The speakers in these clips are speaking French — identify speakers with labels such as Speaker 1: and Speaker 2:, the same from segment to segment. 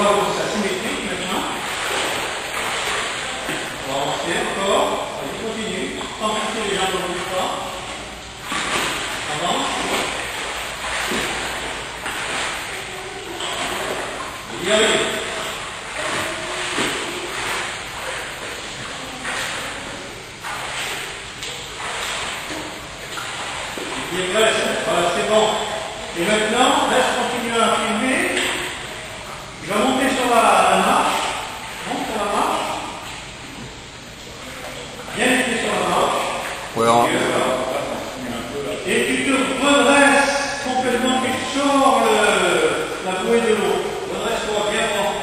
Speaker 1: voir que c'est asymétrique maintenant. On va avancer encore. Allez, continue. Sans pousser les jambes, ne bouge pas. Avance. Y arrive. Il reste. Voilà, c'est bon. Et maintenant, reste, continue à filmer. Il va monter sur la marche. Monte sur la marche. Bien monter sur la marche.
Speaker 2: Ouais,
Speaker 1: et tu te redresses complètement, tu sors la bouée de l'eau. Redresse-toi bien fort.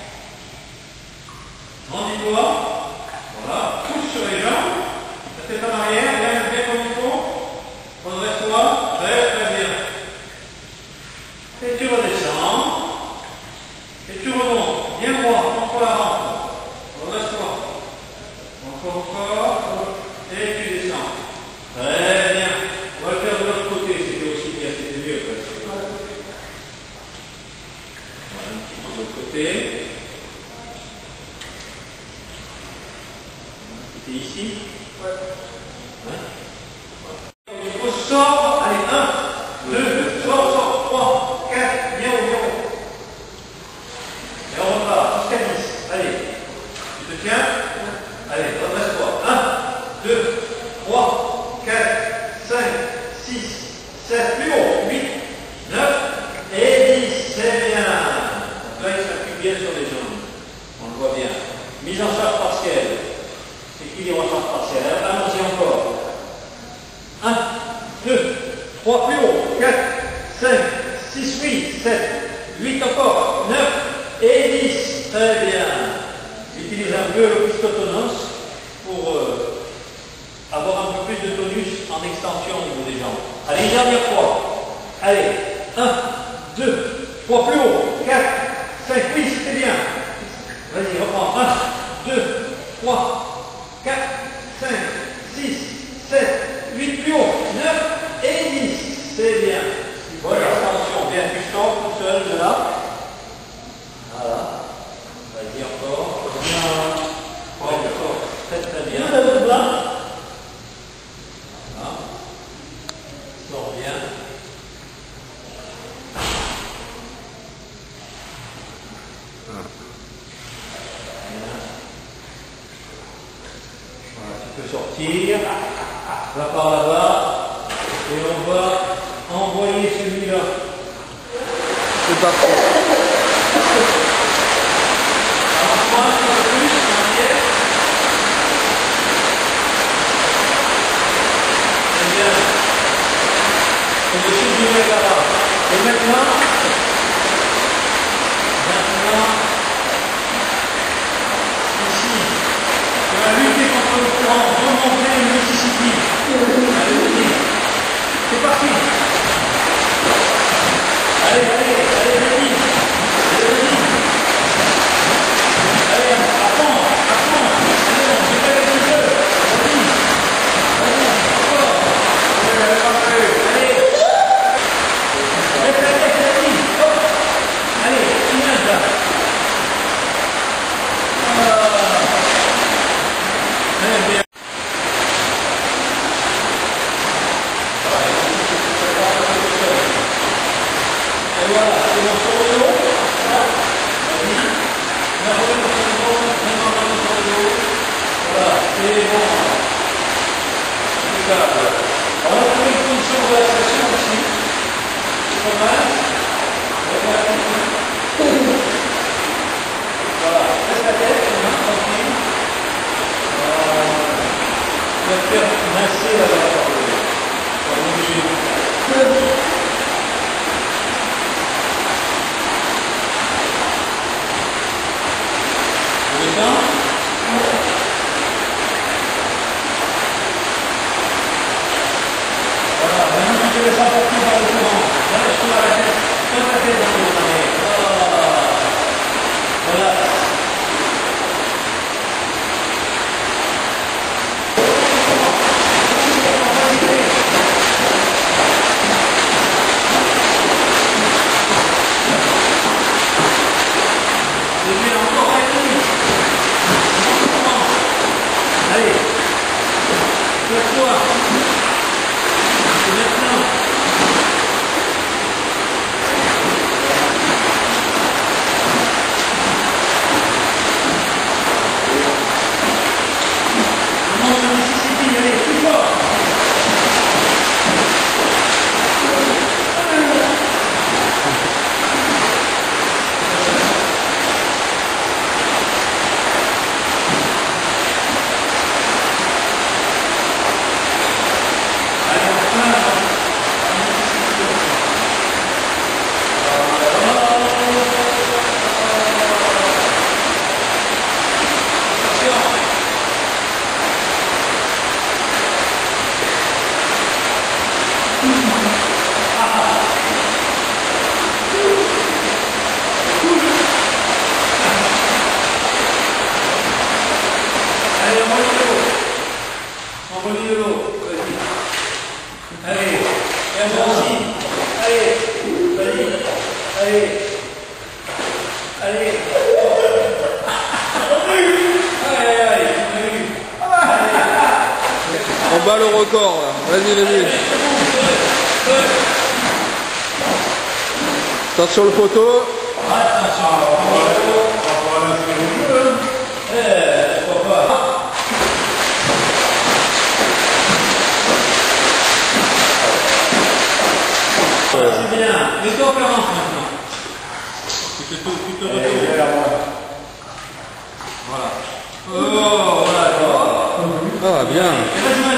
Speaker 1: Grandis-toi. Voilà. Pousse sur les jambes. La tête en arrière. Viens bien comme il faut. Redresse-toi. Très très bien. Et tu redescends. Et tu remontes. Bien droit. Contre la rampe. Redresse-toi. Encore. Et tu descends. Très bien. On va le faire de l'autre côté. C'était aussi bien. C'était mieux. Voilà. De l'autre côté. C'était ici. Ouais. On sort. Allez, 1, 2, sort, 3, 4, bien au bureau. Et on repart jusqu'à 10. Allez, tu te tiens. Allez, redresse-toi. 1, 2, 3, 4, 5, 6, 7, plus haut. 8, 9 et 10. C'est bien. Là, il s'appuie bien sur les jambes. On le voit bien. Mise en charge partielle. Équilibre en charge partielle. Allons-y encore. 1, 2, 3, plus haut. 4, 5, 6, 8, 7, 8 encore. 9 et 10. Très bien. Utilise un peu le piscotonos pour avoir un peu plus de tonus en extension au niveau des jambes. Allez, une dernière fois. Allez, 1, 2, 3, plus haut. 4, 5, oui, c'était bien. Vas-y, reprends. 1, 2, 3, 4, 5, 6, 7, 8, plus haut. 9 et 10. C'est bien. Voilà, attention, bien, tu sors tout seul de là. Voilà. Vas-y, encore. Ouais, d'accord. Très très bien. Voilà. Sors bien. Voilà, tu peux sortir. Va par là-bas. Et on va envoyer celui-là.
Speaker 2: C'est pas trop.
Speaker 1: Au-dessus du mec là-bas. Et maintenant, ici, tu vas lutter contre le courant, remonter le Mississippi. Allez, c'est parti. Allez, allez, allez, vas-y. Allez, à fond, à fond. Allez, on se fait le jeu. Vas-y. Vas-y, encore. Allez, parfait. Allez. Allez, tu viens là. Très bien. Et voilà, c'est mon sur le dos. Voilà, c'est bon. Impeccable. On va trouver une position de relaxation aussi. C'est pas mal. Voilà, laisse la tête, tranquille. On va faire masser là-bas. Vous descendez. Voilà, maintenant tu te laisses emporter par le courant. Lâche-toi la tête, donne ta tête dans l'eau. Voilà. Allez, envoie-lui de l'eau. Vas-y. Allez, et moi aussi. Allez, vas-y. Allez. Allez. Allez.
Speaker 2: On bat le record là. Vas-y, vas-y. Attention le poteau.
Speaker 1: C'est bien. Mets-toi en permanence maintenant. Tu te retournes. Voilà. Oh, voilà.
Speaker 2: Ah, bien.
Speaker 1: Et là,